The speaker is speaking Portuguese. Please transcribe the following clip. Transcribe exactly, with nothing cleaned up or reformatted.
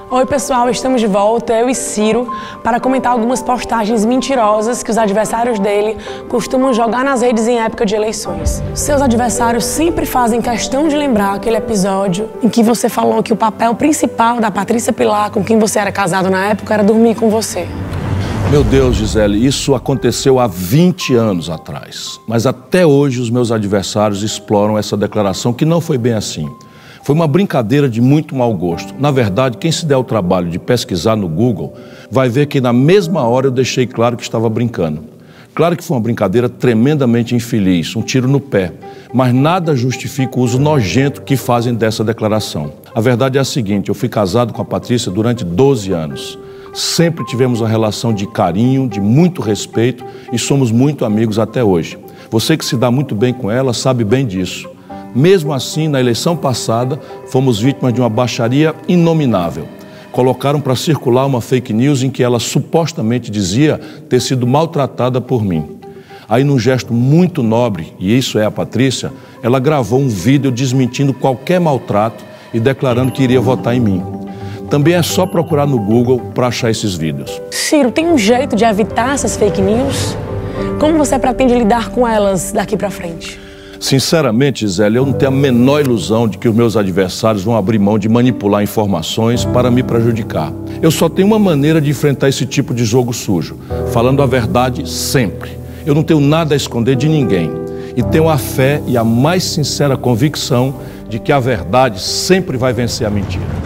Oi pessoal, estamos de volta, eu e Ciro, para comentar algumas postagens mentirosas que os adversários dele costumam jogar nas redes em época de eleições. Seus adversários sempre fazem questão de lembrar aquele episódio em que você falou que o papel principal da Patrícia Pilar, com quem você era casado na época, era dormir com você. Meu Deus, Gisele, isso aconteceu há vinte anos atrás. Mas até hoje os meus adversários exploram essa declaração que não foi bem assim. Foi uma brincadeira de muito mau gosto. Na verdade, quem se der o trabalho de pesquisar no Google vai ver que na mesma hora eu deixei claro que estava brincando. Claro que foi uma brincadeira tremendamente infeliz, um tiro no pé, mas nada justifica o uso nojento que fazem dessa declaração. A verdade é a seguinte, eu fui casado com a Patrícia durante doze anos. Sempre tivemos uma relação de carinho, de muito respeito e somos muito amigos até hoje. Você que se dá muito bem com ela sabe bem disso. Mesmo assim, na eleição passada, fomos vítimas de uma baixaria inominável. Colocaram para circular uma fake news em que ela supostamente dizia ter sido maltratada por mim. Aí, num gesto muito nobre, e isso é a Patrícia, ela gravou um vídeo desmentindo qualquer maltrato e declarando que iria votar em mim. Também é só procurar no Google para achar esses vídeos. Ciro, tem um jeito de evitar essas fake news? Como você pretende lidar com elas daqui para frente? Sinceramente, Gisele, eu não tenho a menor ilusão de que os meus adversários vão abrir mão de manipular informações para me prejudicar. Eu só tenho uma maneira de enfrentar esse tipo de jogo sujo, falando a verdade sempre. Eu não tenho nada a esconder de ninguém e tenho a fé e a mais sincera convicção de que a verdade sempre vai vencer a mentira.